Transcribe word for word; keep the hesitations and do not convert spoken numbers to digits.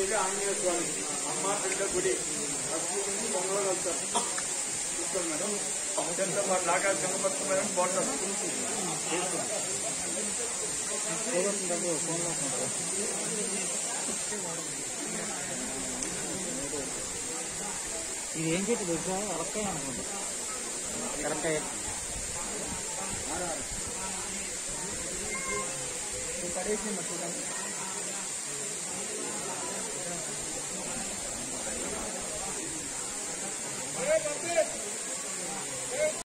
గుడి ఆంజనేయ స్వామి అమ్మ బిడ్డ గుడి లక్ష్మీ నుంచి పొంగలో వెళ్తారు చూసుకోండి మేడం అత్యంత మా నాగా కనపడుతుంది మేడం బాగుంటారు ఇది ఏం చెట్టు తెలుసా అరకాయ అనుకుంటా కరక్కాయ పడేసి చూడండి